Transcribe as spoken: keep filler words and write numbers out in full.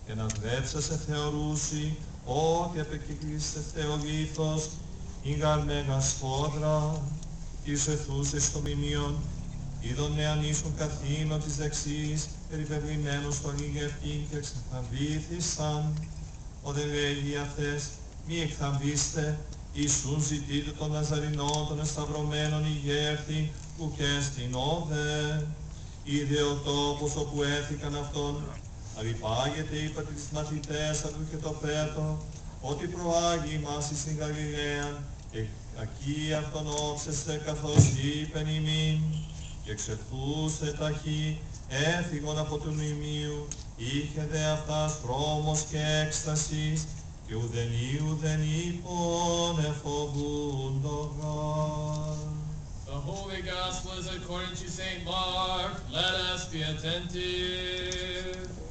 και να βλέψα σε θεωρούσι, ότι επεκύκλειστε θεολήθος, ήγαρ μέγα σφόδρα, εις εθούσες στο μνημείον, είδον εάν ήσουν καθήνω της δεξής, περιπευλημένος στον ηγευτήν και εξεθαμβήθησαν. Ότε λέγει αυτές, μη εκθαμβήστε, Ιησούν ζητείτε των Ναζαρινών των εσταυρωμένων ηγέρθη, που και στην όδε. Είδε ο τόπος όπου έθηκαν αυτόν, αρυπάγεται είπα τις μαθητές του και το πέτο, ότι προάγει μας εις την Γαλιλαία, και εκεί αυτόν όψεστε καθώς είπεν ημίν, και ξεφθούσε ταχύ, έφυγον από του μνημείου, είχε δε αυτάς δρόμος και έκστασης, και ουδενή ουδεν είπων εφοβούντογαν. The Holy Gospel is according to Saint Mark. Let us be attentive.